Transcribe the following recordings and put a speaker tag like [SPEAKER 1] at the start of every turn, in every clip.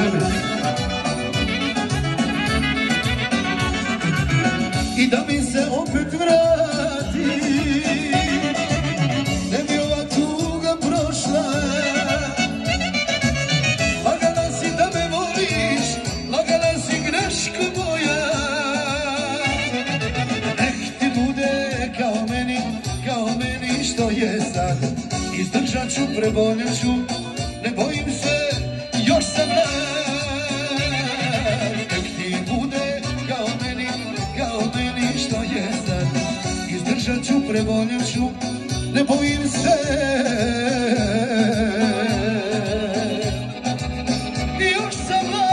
[SPEAKER 1] tebe. I da mi se opet vrati, ne bi ova tuga prošla. Lagala si da me voliš, lagala si greško moja. Nek ti bude kao meni što je sad. Izdržat ću, preboljet ću, ne bojim se, još sam mlad. Nek ti bude kao meni što je sad. Izdržat ću, preboljet ću, ne bojim se, još sam mlad.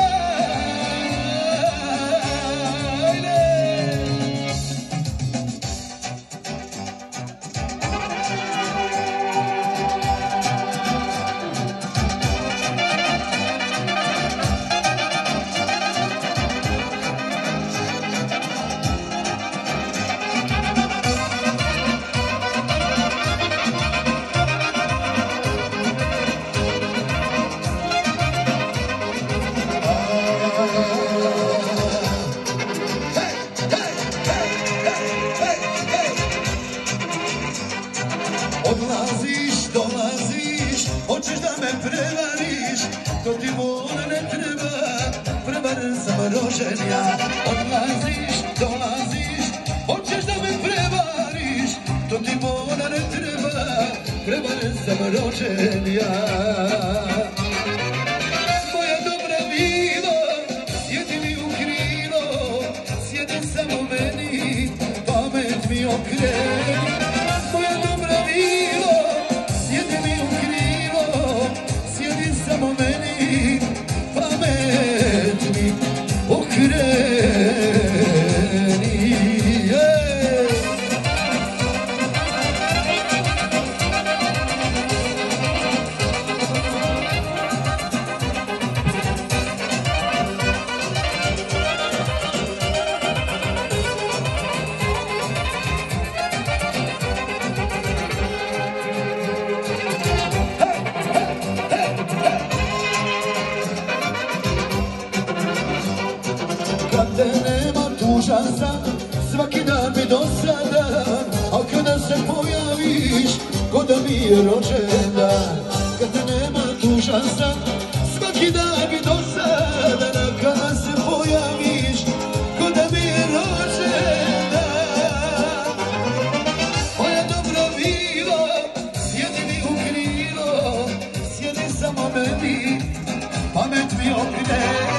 [SPEAKER 1] Odlaziš, dolaziš, hoćeš da me prevariš, to ti vola ne treba, prevaren sam rođen ja. Odlaziš, dolaziš, hoćeš da me prevariš, to ti vola ne treba, prevaren sam rođen ja. Moja dobra vilo, sjedi mi u krilo, sjedi samo meni, pamet mi okreni. Sjedi mi u krilo, sjedi samo meni, pamet mi okreni. Kad te nema tužan sam, svaki dan mi dosadan, a kada se pojaviš, ko da mi je rođendan. Kad te nema tužan sam, svaki dan mi dosadan, a kada se pojaviš, ko da mi je rođendan. Moja dobra vilo, sjedi mi u krilo, sjedi samo meni, pamet mi okreni.